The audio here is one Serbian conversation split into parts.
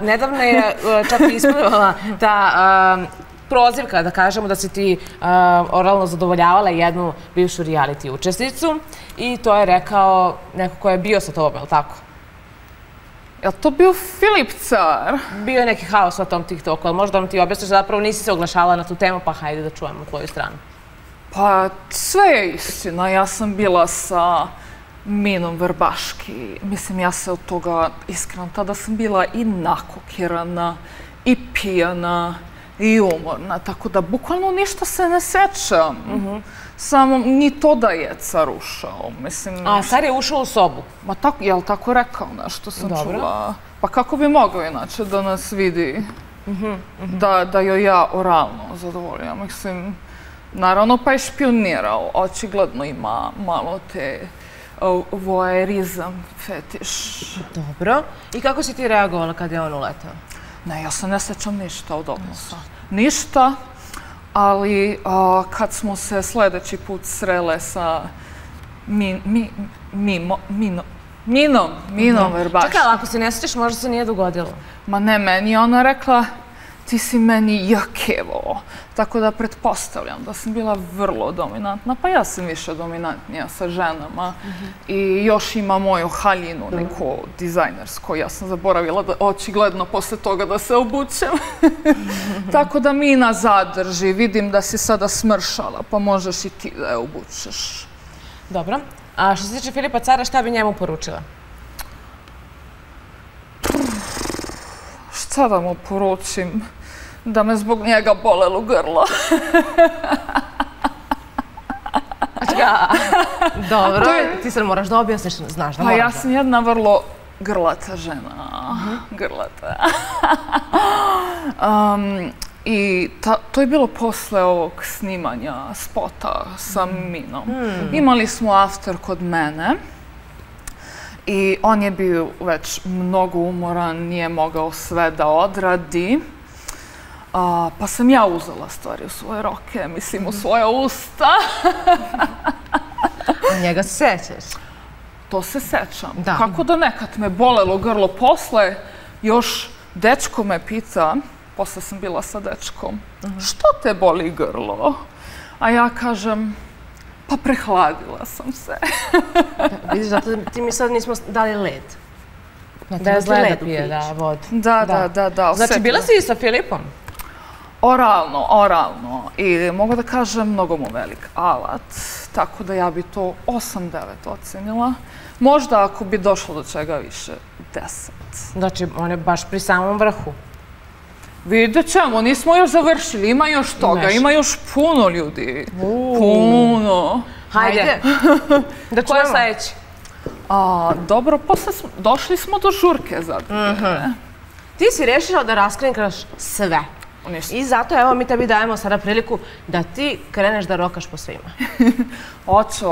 nedavno je čak ispljivala ta prozivka, da kažemo, da si ti oralno zadovoljavala jednu bivšu reality učesnicu i to je rekao neko ko je bio sa tobom, je li tako? Je li to bio Filip Car? Bio je neki haos na tom TikToku, ali možda vam ti objasniš da zapravo nisi se oglašavala na tu temu, pa hajde da čujemo tvoju stranu. Pa sve je istina. Ja sam bila sa Minom Vrbaški. Mislim, ja se od toga iskreno, tada sam bila i nakokirana, i pijana, i umorna, tako da bukvalno ništa se ne sećam. Samo ni to da je Car ušao, mislim... A, Car je ušao u sobu? Ma tako, je li tako rekao nešto sam čula? Pa kako bi mogao inače da nas vidi da joj ja oralno zadovoljam, mislim... Naravno, pa je špionirao, očigledno ima malo te voajerizam, fetiš. Dobro. I kako si ti reagovala kad je on uletao? Ne, ja se ne sećam ništa od odnosa. Ništa, ali kad smo se sljedeći put srele sa Minom Vrbaški. Čekaj, ali ako se ne sjećaš, možda se nije dogodilo. Ma ne, meni je ona rekla, ti si meni jakevo. Tako da pretpostavljam da sam bila vrlo dominantna, pa ja sam više dominantnija sa ženama. I još ima moju haljinu, neko dizajnersko. Ja sam zaboravila da očigledno posle toga da se obučem. Tako da Mina zadrži, vidim da si sada smršala, pa možeš i ti da je obučeš. Dobro. A što se tiče Filipa Cara, šta bi njemu poručila? Šta da mu poručim? Da me zbog njega bolelo grlo. Dobro, ti sad moraš da objasniš, znaš da moraš. Pa ja sam jedna vrlo grlata žena. Grlata. I to je bilo posle ovog snimanja spota sa Minom. Imali smo after kod mene. I on je bio već mnogo umoran, nije mogao sve da odradi. Pa sam ja uzela stvari u svoje roke, mislim u svoja usta. A njega se sećaš? To se sećam. Kako da nekad me bolelo grlo posle, još dečko me pita, posle sam bila sa dečkom, što te boli grlo? A ja kažem, pa prehladila sam se. Vidiš, zato ti mi sad nismo dali led. Bez leda pije, da, vodu. Da. Znači, bila si i sa Filipom? Oralno. I mogu da kažem, mnogo mu velik alat. Tako da ja bi to 8-9 ocenila. Možda ako bi došlo do čega više, 10. Znači, on je baš pri samom vrhu. Vidjet ćemo, nismo još završili, ima još toga, ima još puno ljudi. Puno. Hajde, da čujemo sljedeći. Dobro, došli smo do žurke zadnje. Ti si rešila da raskrinkaš sve. I zato, evo, mi tebi dajemo sada priliku da ti kreneš da rokaš po svima. Hoću.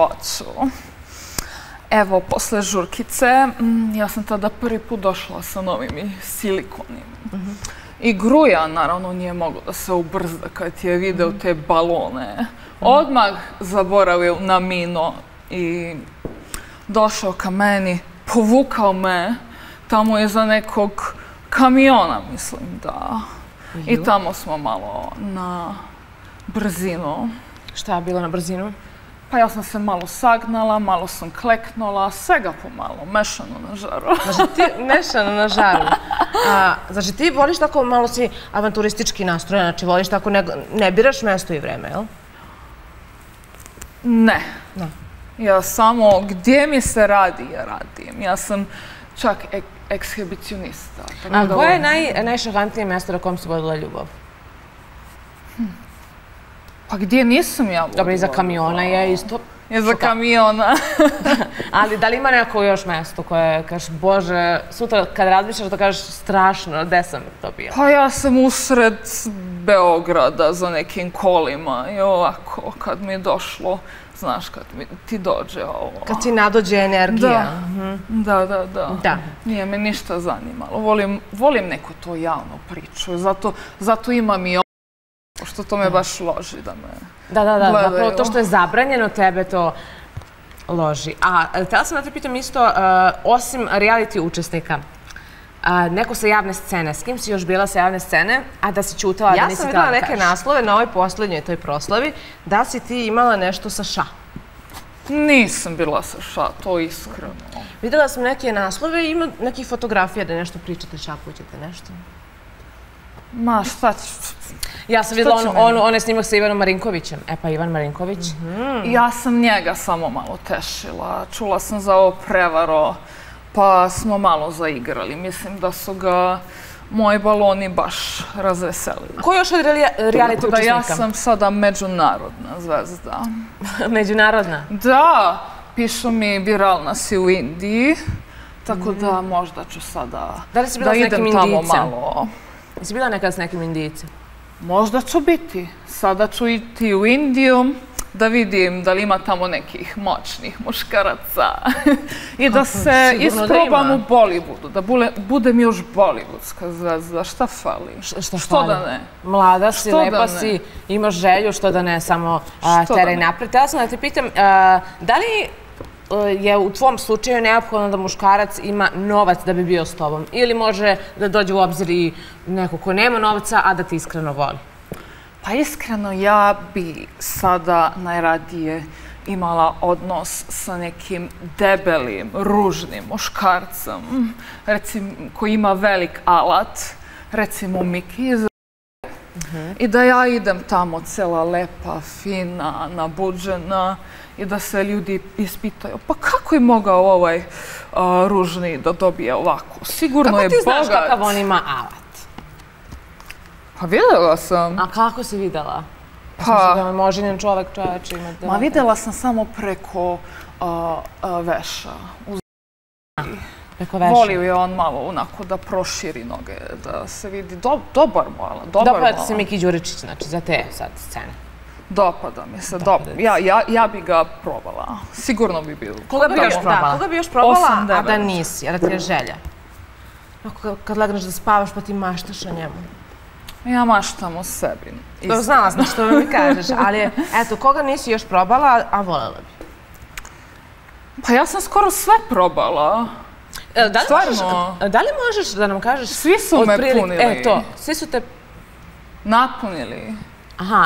Evo, posle žurkice, ja sam tada prvi put došla sa novim silikonim. I Gruja, naravno, nije mogao da se ubrzda kad je video te balone. Odmah zaboravio na Mino i došao ka meni, povukao me, tamo je za nekog kamiona, mislim, da. I tamo smo malo na brzinu. Šta je bilo na brzinu? Pa ja sam se malo sagnala, malo sam kleknula, svega pomalo, mešano na žaru. Znači ti mešano na žaru. Znači ti voliš tako malo si avanturistički nastrojen, znači voliš tako, ne biraš mesto i vreme, jel? Ne. Ja samo, gdje mi se radi, ja radim. Ja sam čak ekshibicionista. A koje je najšokantnije mjesto na kojem si vodila ljubav? Pa gdje nisam ja vodila? Dobro, iza kamiona je isto. Iza kamiona. Ali da li ima neko još mjesto koje kažeš, Bože, sutra kad razmišljaš da kažeš strašno, gde sam to bila? Pa ja sam usred Beograda za nekim kolima i ovako, kad mi je došlo, znaš, kad ti dođe ovo. Kad ti nadođe energija. Da. Nije me ništa zanimalo. Volim neku to javnu priču. Zato imam i ovo, što to me baš loži da me gledaju. Da. Zapravo to što je zabranjeno tebe to loži. A htjela sam da te pitam isto, osim reality učesnika, neko sa javne scene. S kim si još bila sa javne scene, a da si ćutala, da Ja nisi sam htjela videla da neke kažeš? naslove na ovoj posljednjoj toj proslavi, da si ti imala nešto sa ša. Nisam bila sa ša, to iskreno. Videla sam neke naslove i ima nekih fotografija da nešto pričate, šapućete nešto. Ma, šta ću... Ja sam videla onaj snimak sa Ivanom Marinkovićem. E pa Ivan Marinković. Ja sam njega samo malo tešila. Čula sam za ovo prevaro, pa smo malo zaigrali. Mislim da su ga moji baloni baš razveselili. Ko još od reality Tako da ja učesnika? sam sada međunarodna zvezda. Međunarodna. Da, pišu mi viralna si u Indiji, tako da možda ću sada Da li si bila da s nekim idem tamo Indijcem? malo. Jesi bila nekad s nekim Indijcem? Možda ću biti. Sada ću iti u Indiju da vidim da li ima tamo nekih moćnih muškaraca i da se isprobam u Bollywoodu, da budem još bollywoodska zvezda. Šta fali? Što da ne? Mlada si, Što da lepa ne? si, imaš želju, što da ne, samo Što da teraj ne? napred. Ja sam da te pitam, da li je u tvom slučaju neophodno da muškarac ima novac da bi bio s tobom? Ili može da dođe u obzir i neko ko nema novca, a da te iskreno voli? Pa iskreno, ja bi sada najradije imala odnos sa nekim debelim, ružnim muškarcem, recimo, koji ima velik alat, recimo Miki iz i da ja idem tamo cela lepa, fina, nabuđena i da se ljudi ispitaju, pa kako je mogao ovaj ružni da dobije ovako? Sigurno je bogat. Kako ti znaš kakav on ima alat? Pa videla sam. A kako si videla? Pa, Da može njen čovek čoveče imati... ma videla sam samo preko veša. Preko veša. Volio je on malo onako da proširi noge, da se vidi. Dobar mala, dobar Dopada mala. se Miki Đuričić, znači, za te sad scene. Dopada mi se, ja bi ga probala. Sigurno bi bilo. Koga bi još probala? Koga bi još probala, 8-9. a da nisi, a da ti je želja? Kad legneš da spavaš pa ti maštaš o njemu. Ja maštam o sebi. Znala sam što mi kažeš, ali eto, koga nisi još probala, a voljela bi? Pa ja sam skoro sve probala. Stvarno. Da li možeš da nam kažeš... Svi su me punili. Svi su te... Napunili. Aha.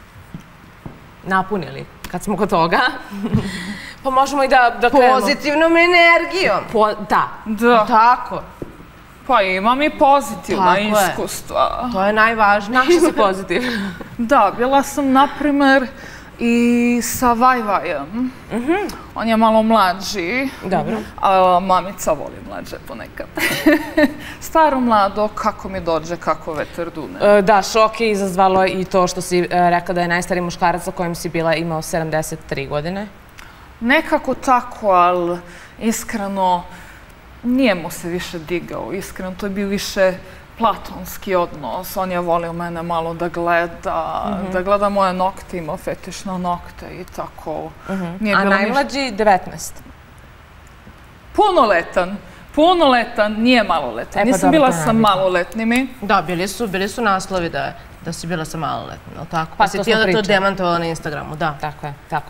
Napunili, kad smo kod toga. Pa možemo i da krenemo. Pozitivnom energijom. Da. Da. Tako. Pa imam i pozitivna Tako je. iskustva. To je najvažnije. Naša si pozitivna. Da, bila sam, na primjer, i sa Vajvajem. On je malo mlađi. Dobro. A mamica voli mlađe ponekad. Staro mlado, kako mi dođe, kako veter dune. Da, šok je izazvalo i to što si rekla da je najstariji muškarac sa kojim si bila imao 73 godine. Nekako tako, ali iskreno nije mu se više digao. Iskreno, to je bio više platonski odnos. On je volio mene malo da gleda moje nokte, imao fetiš na nokte i tako. A najmlađi 19. Punoletan, nije maloletan. Nisam bila sa maloletnimi. Da, bili su naslovi da si bila sa maloletnim, ali tako? Pa si to ti smo onda to pričali. demantovala na Instagramu, da. Tako je, tako.